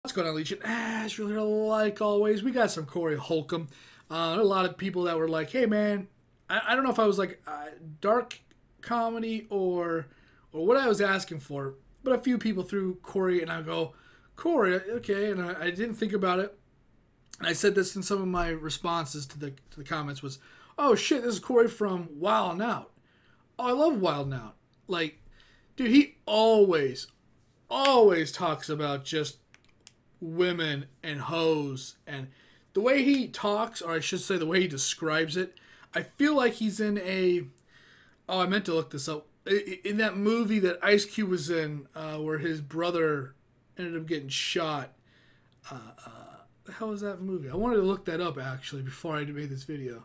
What's going on, Legion? It's really like always. We got some Corey Holcomb. A lot of people that were like, "Hey, man, I don't know if I was like dark comedy or what I was asking for," but a few people threw Corey, and I go, "Corey, okay," and I didn't think about it. And I said this in some of my responses to the comments was, "Oh shit, this is Corey from Wild 'N Out. Oh, I love Wild 'N Out. Like, dude, he always talks about just women and hoes and the way he talks, or I should say the way he describes it. I feel like he's in a. Oh, I meant to look this up. In that movie that Ice Cube was in, where his brother ended up getting shot. The hell is that movie? I wanted to look that up actually before I made this video.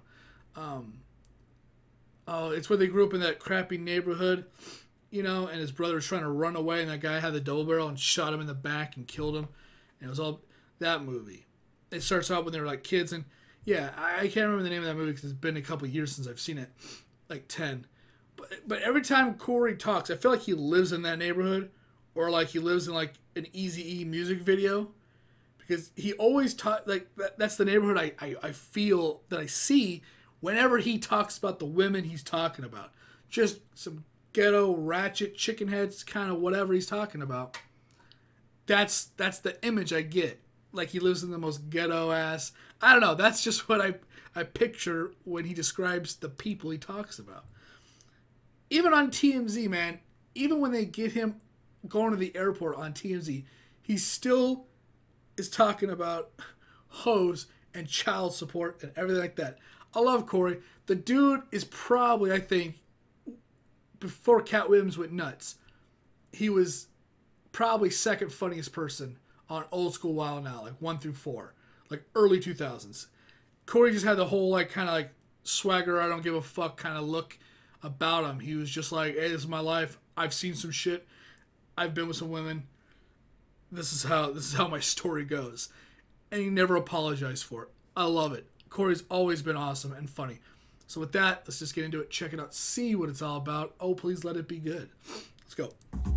Oh, it's where they grew up in that crappy neighborhood, and his brother was trying to run away, and that guy had the double barrel and shot him in the back and killed him. And it was all that movie. It starts out when they were like kids, and yeah, I can't remember the name of that movie because it's been a couple years since I've seen it, like 10. But every time Corey talks, I feel like he lives in that neighborhood, or like he lives in like an Eazy-E music video, because he always talk like that's the neighborhood I feel that I see whenever he talks about the women he's talking about. Just some ghetto ratchet chicken heads, kind of whatever he's talking about. That's the image I get. Like he lives in the most ghetto ass. I don't know. That's just what I picture when he describes the people he talks about. Even on TMZ, man. Even when they get him going to the airport on TMZ, he still is talking about hoes and child support and everything like that. I love Corey. The dude is probably, I think, before Cat Williams went nuts, he was probably second funniest person on Old School Wild 'N Out, like 1 through 4, like early 2000s. Corey just had the whole like kind of like swagger, I don't give a fuck kind of look about him. He was just like, "Hey, this is my life. I've seen some shit. I've been with some women. This is how my story goes," and he never apologized for it. I love it. Corey's always been awesome and funny. So with that, let's just get into it. Check it out. See what it's all about. Oh, please let it be good. Let's go.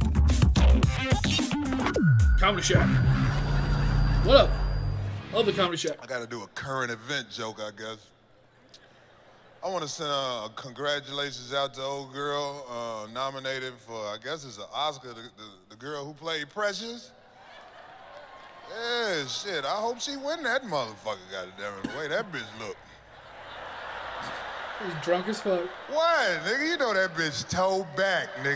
Comedy Shack. What up? Love the Comedy Shack. I gotta do a current event joke, I guess. I want to send congratulations out to old girl nominated for, I guess it's an Oscar, the girl who played Precious. Yeah, shit, I hope she win that motherfucker, goddammit, the way that bitch look. He's drunk as fuck. What, nigga? You know that bitch toe back, nigga.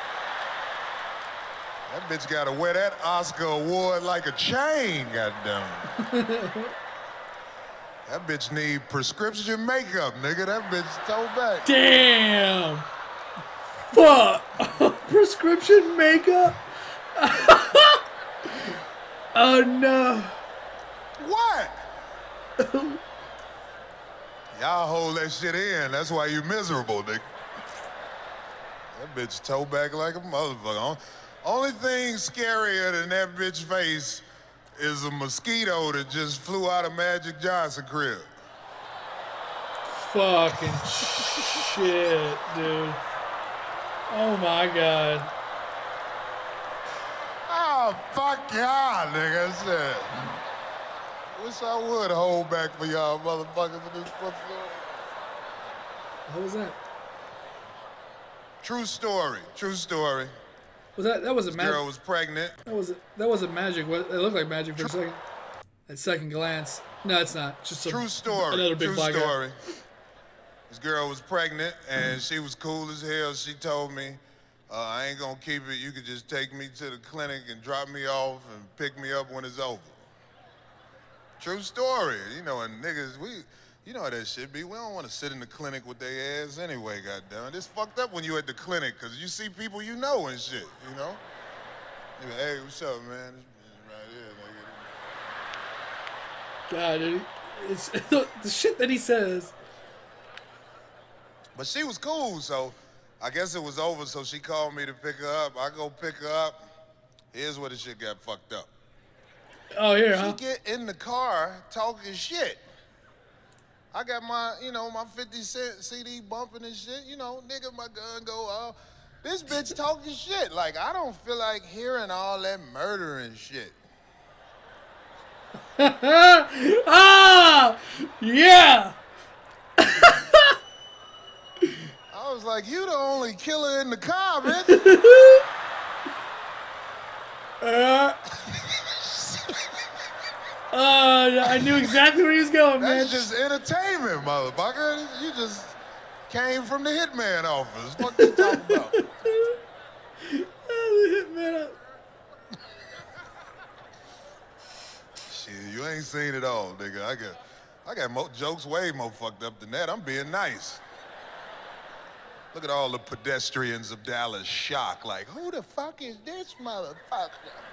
That bitch gotta wear that Oscar award like a chain, goddammit. That bitch need prescription makeup, nigga. That bitch toe back. Damn. Fuck. Prescription makeup? Oh no. What? Y'all hold that shit in. That's why you miserable, nigga. That bitch toe back like a motherfucker. Only thing scarier than that bitch face is a mosquito that just flew out of Magic Johnson crib. Fucking shit, dude. Oh my god. Oh, fuck y'all, nigga. Shit. Wish I would hold back for y'all motherfuckers in this fucking. What was that? True story. True story. Was that wasn't magic? Girl was pregnant. That wasn't magic. It looked like magic for a second. At second glance. No, it's not. Just True story. Another big True black story. guy. This girl was pregnant and she was cool as hell. She told me, I ain't gonna keep it. You could just take me to the clinic and drop me off and pick me up when it's over. True story. You know, and niggas, you know how that shit be. We don't want to sit in the clinic with their ass anyway, goddamn. It's fucked up when you at the clinic, because you see people you know and shit, you know? You be, "Hey, what's up, man? This right here, nigga." God, dude. It's the shit that he says. But she was cool, so I guess it was over, so she called me to pick her up. I go pick her up. Here's where the shit got fucked up. Oh, here, huh? She get in the car talking shit. I got my, my 50 Cent CD bumping and shit. Nigga, my gun go off. This bitch talking shit. Like, I don't feel like hearing all that murder and shit. Ah, yeah. I was like, you the only killer in the car, bitch. Yeah, I knew exactly where he was going, man. That's just entertainment, motherfucker. You just came from the hitman office. What you talking about? The hitman. Shit, you ain't seen it all, nigga. I got more jokes way more fucked up than that. I'm being nice. Look at all the pedestrians of Dallas shocked, like, who the fuck is this motherfucker?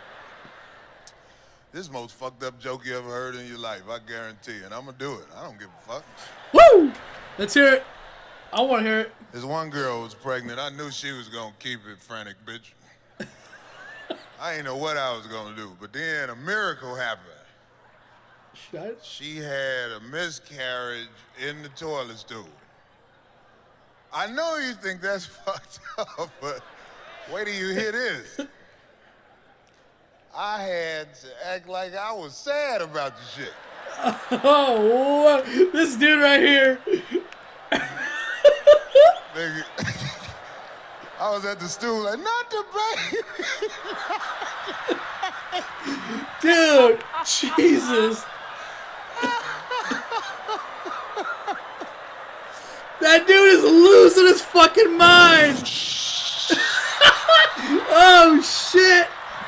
This most fucked up joke you ever heard in your life, I guarantee. And I'm gonna do it. I don't give a fuck. Woo! Let's hear it. I want to hear it. This one girl was pregnant. I knew she was gonna keep it frantic, bitch. I ain't know what I was gonna do, but then a miracle happened. She had a miscarriage in the toilet stool. I know you think that's fucked up, but wait till you hear this. I had to act like I was sad about the shit. Oh, this dude right here. Nigga, I was at the stool like, not the baby. Dude, Jesus. That dude is losing his fucking mind. Oh, shit.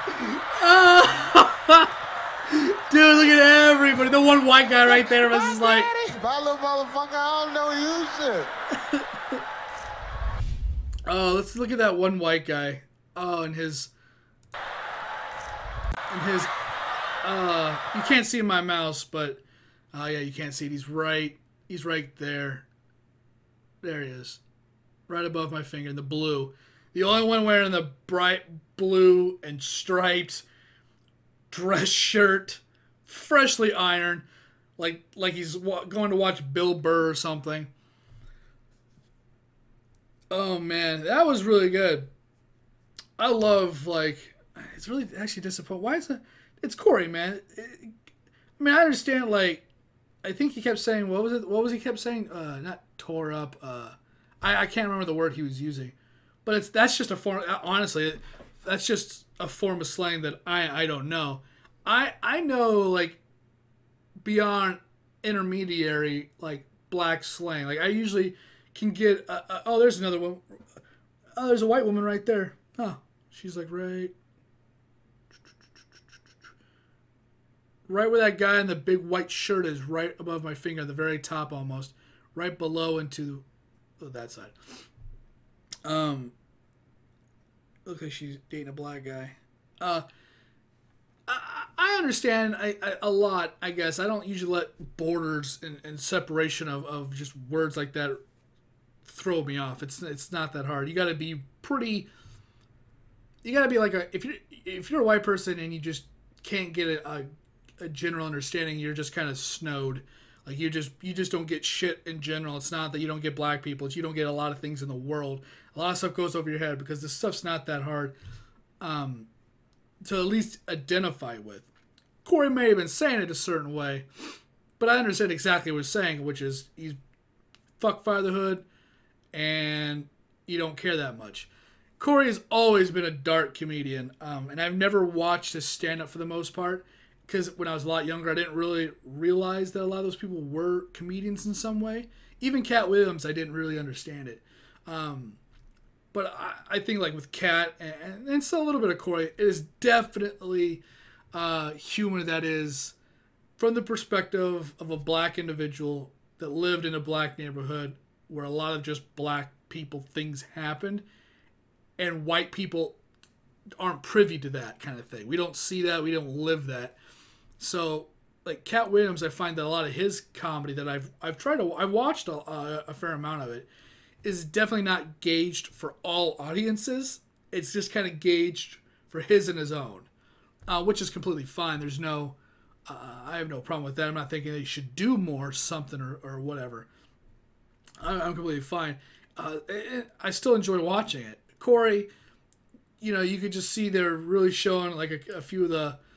Oh. Dude, look at everybody. The one white guy right there was just like... My little motherfucker, I don't know you shit. Oh, let's look at that one white guy. Oh, and his... you can't see my mouse, but... Oh, yeah, you can't see it. He's right there. There he is. Right above my finger in the blue. The only one wearing the bright blue and striped dress shirt, freshly ironed, like he's going to watch Bill Burr or something. Oh, man. That was really good. I love, like... It's really actually disappointing. Why is it... It's Corey, man. I mean, I understand, like... I think he kept saying... What was it? What was he kept saying? Not tore up. I can't remember the word he was using. But that's just a form... Honestly, that's just a form of slang that I don't know. I know, like, beyond intermediary, like, black slang. Like, I usually can get... oh, there's another one. Oh, there's a white woman right there. Huh. She's, like, right where that guy in the big white shirt is, right above my finger, the very top almost. Right below into that side. Looks like she's dating a black guy. I understand a lot, I guess. I don't usually let borders and separation of just words like that throw me off. It's not that hard. You got to be pretty... You got to be like if you're a white person and you just can't get a general understanding, you're just kind of snowed. Like you just don't get shit in general. It's not that you don't get black people. It's you don't get a lot of things in the world. A lot of stuff goes over your head because this stuff's not that hard to at least identify with. Corey may have been saying it a certain way, but I understand exactly what he's saying, which is he's fuck fatherhood and you don't care that much. Corey has always been a dark comedian, and I've never watched his stand-up for the most part. Because when I was a lot younger, I didn't really realize that a lot of those people were comedians in some way. Even Cat Williams, I didn't really understand it. But I think like with Cat and still a little bit of Corey, it is definitely humor that is from the perspective of a black individual that lived in a black neighborhood where a lot of just black people things happened. And white people aren't privy to that kind of thing. We don't see that. We don't live that. So, like Cat Williams, I find that a lot of his comedy that I've watched a fair amount of it, is definitely not gauged for all audiences. It's just kind of gauged for his and his own, which is completely fine. There's no, I have no problem with that. I'm not thinking that you should do more something or whatever. I'm completely fine. I still enjoy watching it. Corey, you know, you could just see they're really showing like a few of the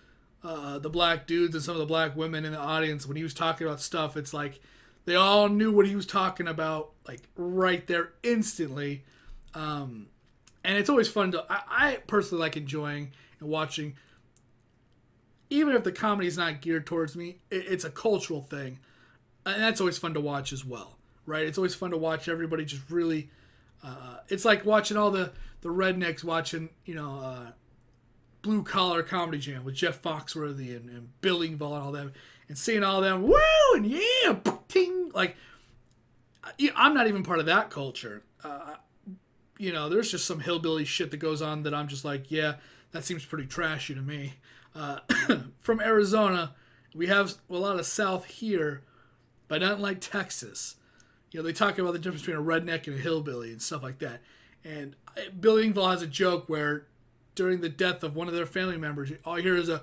the black dudes and some of the black women in the audience, when he was talking about stuff, it's like they all knew what he was talking about, like right there instantly. And it's always fun to. I personally like enjoying and watching, even if the comedy is not geared towards me. It's a cultural thing, and that's always fun to watch as well, right? It's always fun to watch everybody just really. It's like watching all the rednecks watching, Blue Collar Comedy Jam with Jeff Foxworthy and Bill Engvall and all them, and seeing all them, woo, and yeah, ting, like, I'm not even part of that culture. There's just some hillbilly shit that goes on that I'm just like, yeah, that seems pretty trashy to me. From Arizona, we have a lot of South here, but not like Texas. They talk about the difference between a redneck and a hillbilly and stuff like that. And Bill Engvall has a joke where during the death of one of their family members, all you hear is a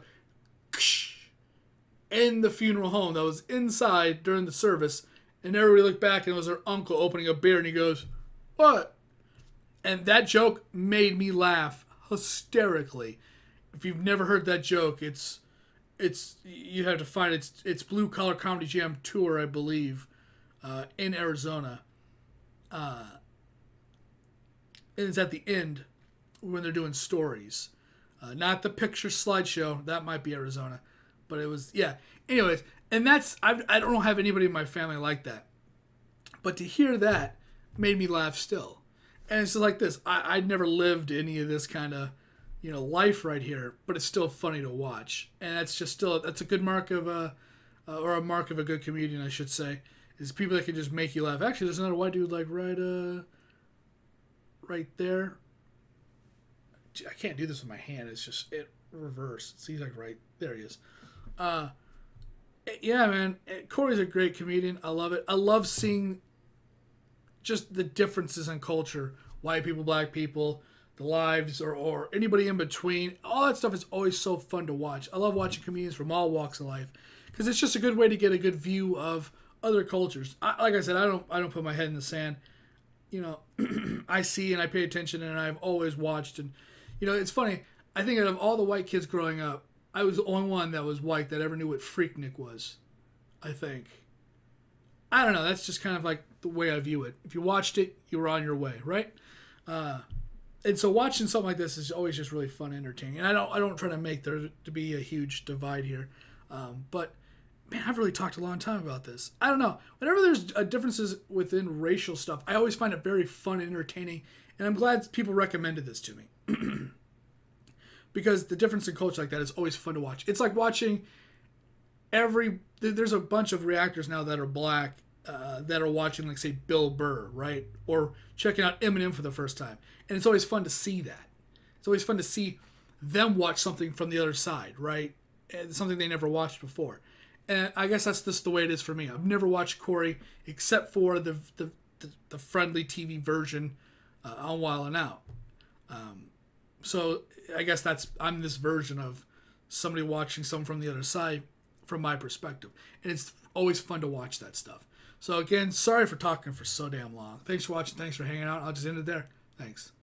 in the funeral home that was inside during the service. And everybody looked back and it was their uncle opening a beer and he goes, "What?" And that joke made me laugh hysterically. If you've never heard that joke, it's you have to find it. It's Blue Collar Comedy Jam Tour, I believe, in Arizona. And it's at the end when they're doing stories. Not the picture slideshow. That might be Arizona. But it was, yeah. Anyways, and I don't have anybody in my family like that. But to hear that made me laugh still. And it's just like this. I'd never lived any of this kind of, life right here. But it's still funny to watch. And that's a good mark of or a mark of a good comedian, I should say. Is people that can just make you laugh. Actually, there's another white dude like right there. I can't do this with my hand. It's just reverse. See, he's like right there. He is. Yeah, man. Corey's a great comedian. I love it. I love seeing just the differences in culture. White people, black people, the lives, or anybody in between. All that stuff is always so fun to watch. I love watching comedians from all walks of life because it's just a good way to get a good view of other cultures. Like I said, I don't put my head in the sand. I see and I pay attention, and I've always watched. And it's funny. I think out of all the white kids growing up, I was the only one that was white that ever knew what Freaknik was. I think. I don't know. That's just kind of like the way I view it. If you watched it, you were on your way, right? And so watching something like this is always just really fun and entertaining. And I don't try to make there to be a huge divide here. But man, I've really talked a long time about this. I don't know. Whenever there's differences within racial stuff, I always find it very fun and entertaining. And I'm glad people recommended this to me. Because the difference in culture like that is always fun to watch. It's like watching there's a bunch of reactors now that are black that are watching, like, say, Bill Burr, right? Or checking out Eminem for the first time. And it's always fun to see that. It's always fun to see them watch something from the other side, right? And something they never watched before. And I guess that's just the way it is for me. I've never watched Corey except for the friendly TV version on Wild 'N Out. So I guess I'm this version of somebody watching someone from the other side from my perspective. And it's always fun to watch that stuff. So again, sorry for talking for so damn long. Thanks for watching. Thanks for hanging out. I'll just end it there. Thanks.